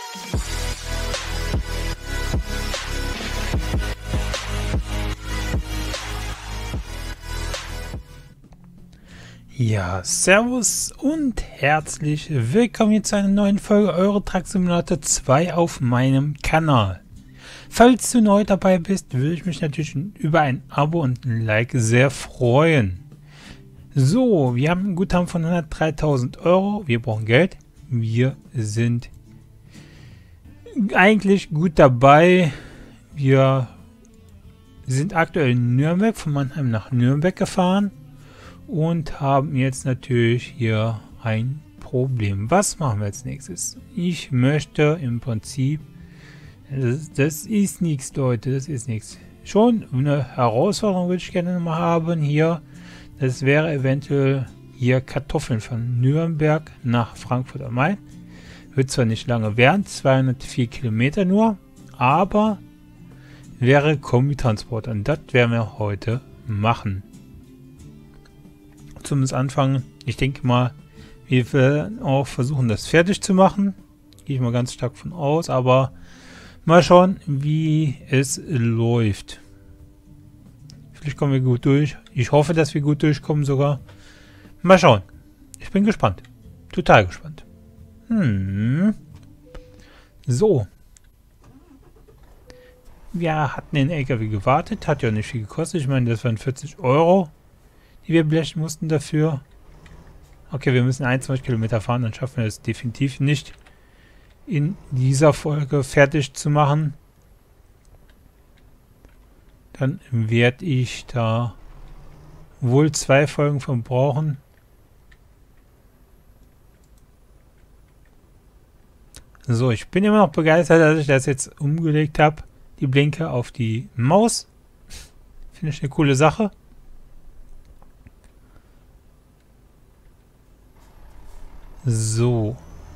Ja, servus und herzlich willkommen hier zu einer neuen Folge Euro Truck Simulator 2 auf meinem Kanal. Falls du neu dabei bist, würde ich mich natürlich über ein Abo und ein Like sehr freuen. So, wir haben ein Guthaben von 103.000 Euro. Wir brauchen Geld. Wir sind eigentlich gut dabei. Wir sind aktuell in Nürnberg, von Mannheim nach Nürnberg gefahren. Und haben jetzt natürlich hier ein Problem. Was machen wir als nächstes? Ich möchte im Prinzip... Das ist nichts, Leute. Das ist nichts. Schon eine Herausforderung würde ich gerne mal haben hier. Das wäre eventuell hier Kartoffeln von Nürnberg nach Frankfurt am Main. Wird zwar nicht lange werden, 204 Kilometer nur, aber wäre Kombitransport. Und das werden wir heute machen. Zumindest anfangen. Ich denke mal, wir werden auch versuchen, das fertig zu machen. Gehe ich mal ganz stark von aus, aber mal schauen, wie es läuft. Vielleicht kommen wir gut durch. Ich hoffe, dass wir gut durchkommen sogar. Mal schauen. Ich bin gespannt. Total gespannt. So. Wir hatten den LKW gewartet. Hat ja nicht viel gekostet. Ich meine, das waren 40 Euro. Die wir blechen mussten dafür. Okay, wir müssen 21 Kilometer fahren, dann schaffen wir es definitiv nicht in dieser Folge fertig zu machen. Dann werde ich da wohl 2 Folgen von brauchen. So, ich bin immer noch begeistert, dass ich das jetzt umgelegt habe. Die Blinker auf die Maus. Finde ich eine coole Sache. So.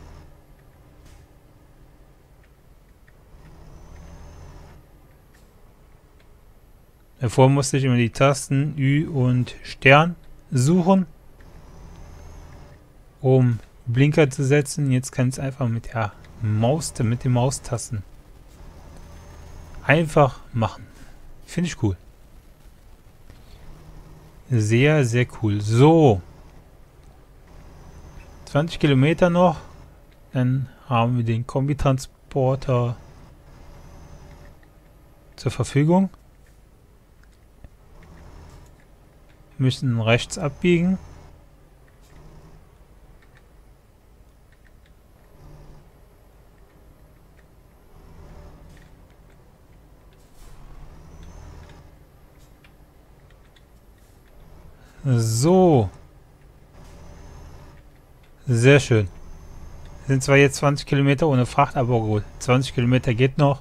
Davor musste ich immer die Tasten Ü und Stern suchen, um Blinker zu setzen. Jetzt kann ich es einfach mit der Maus, mit den Maustasten einfach machen. Finde ich cool. Sehr, sehr cool. So. 20 Kilometer noch, dann haben wir den Kombitransporter zur Verfügung. Wir müssen rechts abbiegen. So. Sehr schön. Sind zwar jetzt 20 Kilometer ohne Fracht, aber gut. 20 Kilometer geht noch.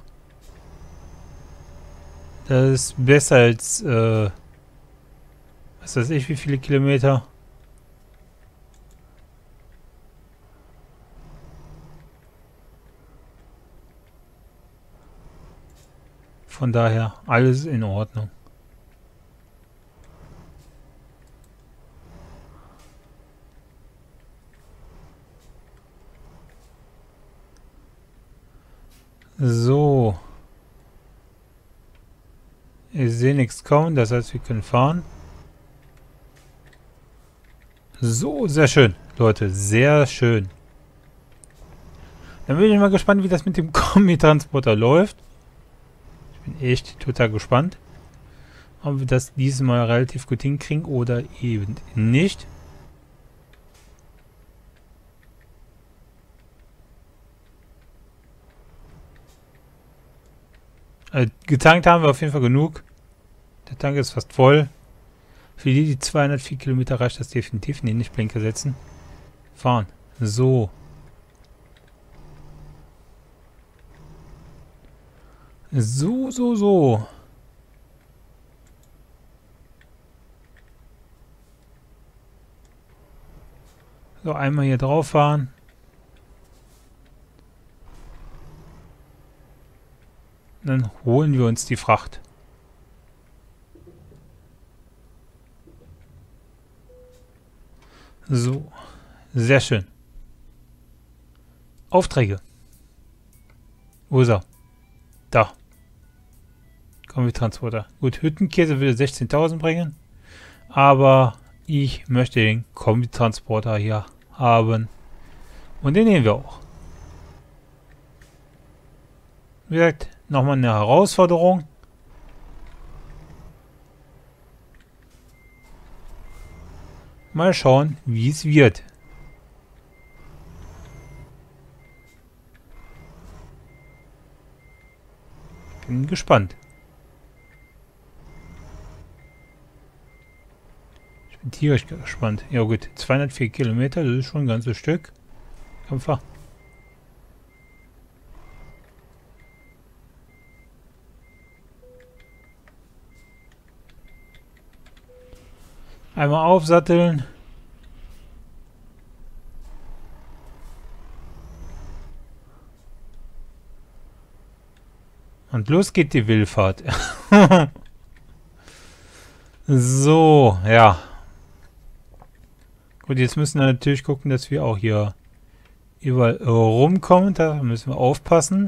Das ist besser als, was weiß ich, wie viele Kilometer. Von daher, alles in Ordnung. So. Ich sehe nichts kommen, das heißt, wir können fahren. So, sehr schön, Leute, sehr schön. Dann bin ich mal gespannt, wie das mit dem Kombitransporter läuft. Ich bin echt total gespannt, ob wir das dieses Mal relativ gut hinkriegen oder eben nicht. Getankt haben wir auf jeden Fall genug. Der Tank ist fast voll. Für die 204 Kilometer reicht das definitiv. Nee, nicht Blinker setzen. Fahren. So. So. So, einmal hier drauf fahren. Dann holen wir uns die Fracht. So, sehr schön. Aufträge. Wo ist er? Da. Kombitransporter. Gut, Hüttenkäse würde 16.000 bringen. Aber ich möchte den Kombitransporter hier haben. Und den nehmen wir auch. Wie gesagt, nochmal eine Herausforderung. Mal schauen, wie es wird. Bin gespannt. Ich bin tierisch gespannt. Ja gut, 204 Kilometer, das ist schon ein ganzes Stück. Einfach. Einmal aufsatteln. Und los geht die Wildfahrt. So, ja. Gut, jetzt müssen wir natürlich gucken, dass wir auch hier überall rumkommen. Da müssen wir aufpassen.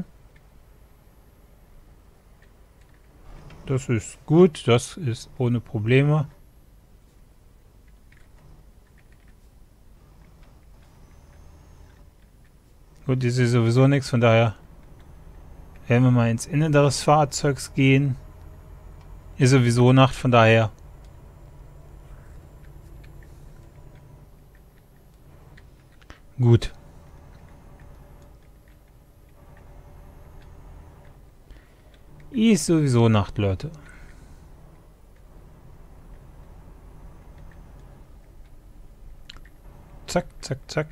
Das ist gut, das ist ohne Probleme. Gut, das ist sowieso nichts, von daher werden wir mal ins Innere des Fahrzeugs gehen. Ist sowieso Nacht, von daher. Gut. Ist sowieso Nacht, Leute. Zack, zack, zack.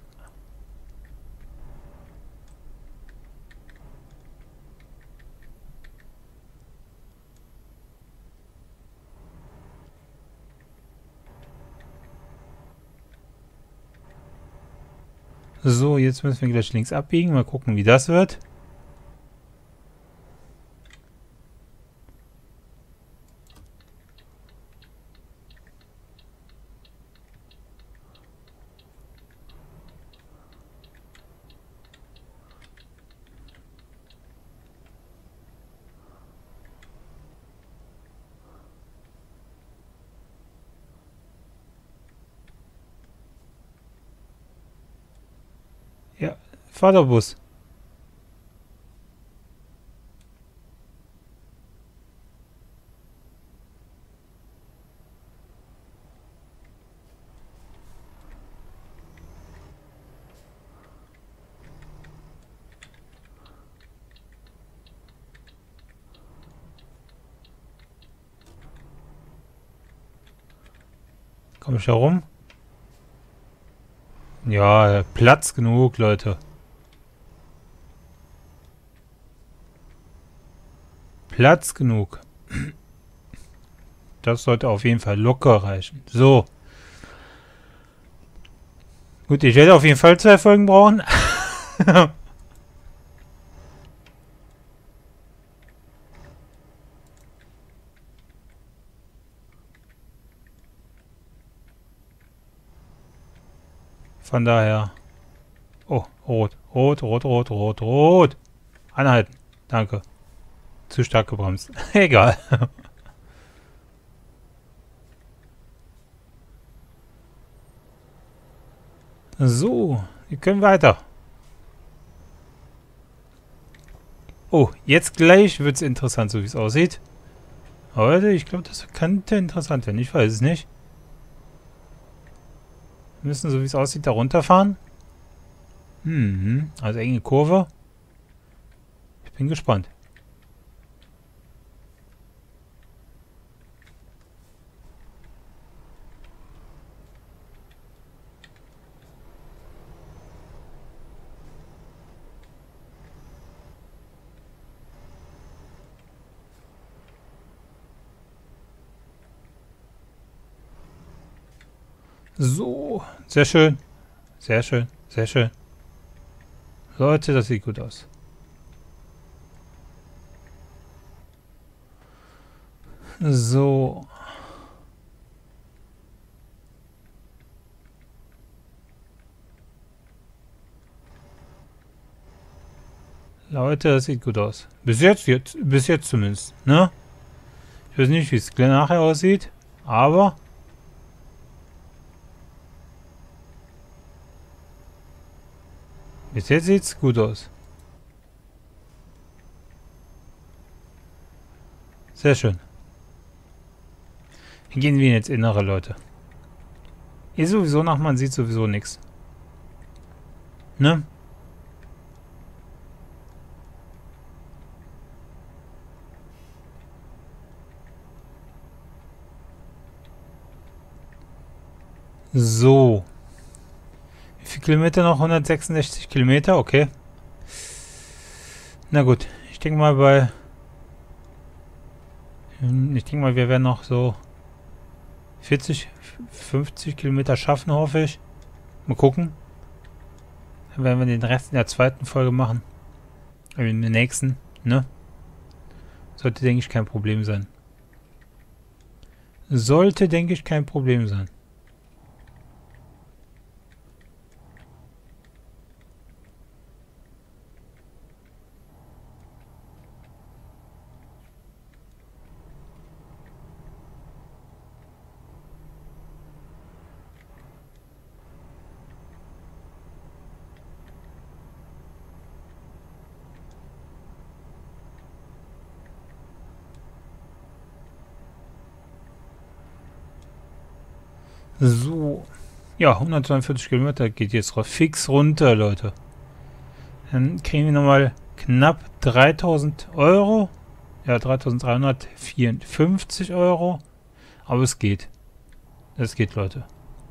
So, jetzt müssen wir gleich links abbiegen. Mal gucken, wie das wird. Ja, Förderbus. Komm ich herum? Ja, Platz genug, Leute. Platz genug. Das sollte auf jeden Fall locker reichen. So. Gut, ich werde auf jeden Fall 2 Folgen brauchen. Von daher. Oh, rot. Rot, rot, rot, rot, rot. Anhalten. Danke. Zu stark gebremst. Egal. So, wir können weiter. Oh, jetzt gleich wird es interessant, so wie es aussieht. Heute, ich glaube, das könnte interessant werden. Ich weiß es nicht. Wir müssen, so wie es aussieht, da runterfahren. Also enge Kurve. Ich bin gespannt. So, sehr schön. Sehr schön, sehr schön. Leute, das sieht gut aus. So. Leute, das sieht gut aus. Bis jetzt zumindest, ne? Ich weiß nicht, wie es nachher aussieht, aber bis jetzt sieht es gut aus. Sehr schön. Hier gehen wir ins Innere, Leute. Hier sowieso nach, man sieht sowieso nichts. Ne? So. Wie viele Kilometer noch? 166 Kilometer, okay. Na gut, ich denke mal wir werden noch so 40, 50 Kilometer schaffen, hoffe ich. Mal gucken. Dann werden wir den Rest in der zweiten Folge machen. In der nächsten, ne? Sollte, denke ich, kein Problem sein. Sollte, denke ich, kein Problem sein. So. Ja, 142 Kilometer geht jetzt fix runter, Leute. Dann kriegen wir nochmal knapp 3000 Euro. Ja, 3354 Euro. Aber es geht. Es geht, Leute.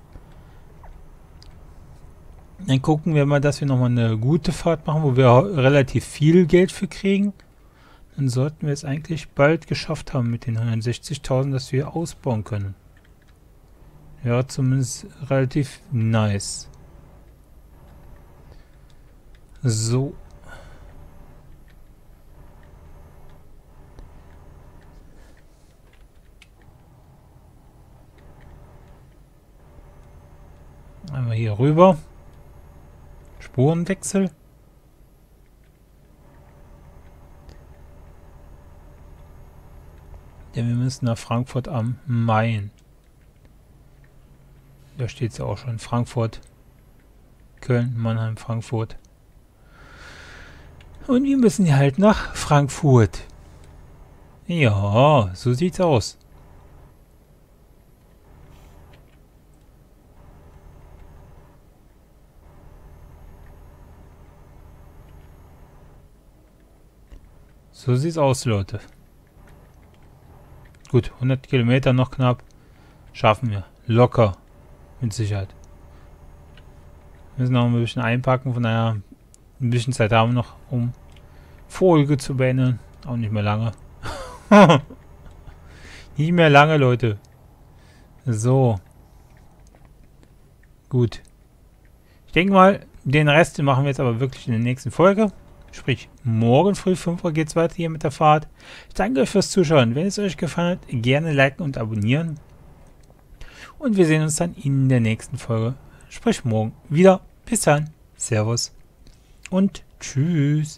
Dann gucken wir mal, dass wir nochmal eine gute Fahrt machen, wo wir relativ viel Geld für kriegen. Dann sollten wir es eigentlich bald geschafft haben mit den 160.000, dass wir ausbauen können. Ja, zumindest relativ nice. So. Einmal hier rüber. Spurenwechsel. Denn wir müssen nach Frankfurt am Main. Da steht es ja auch schon. Frankfurt, Köln, Mannheim, Frankfurt. Und wir müssen halt nach Frankfurt. Ja, so sieht's aus. So sieht's aus, Leute. Gut, 100 Kilometer noch knapp. Schaffen wir. Locker. Mit Sicherheit. Wir müssen noch ein bisschen einpacken, von daher ein bisschen Zeit haben wir noch, um Folge zu beenden. Auch nicht mehr lange. Nicht mehr lange, Leute. So. Gut. Ich denke mal, den Rest machen wir jetzt aber wirklich in der nächsten Folge. Sprich, morgen früh 5 Uhr geht es weiter hier mit der Fahrt. Ich danke euch fürs Zuschauen. Wenn es euch gefallen hat, gerne liken und abonnieren. Und wir sehen uns dann in der nächsten Folge. Sprich, morgen wieder. Bis dann. Servus. Und tschüss.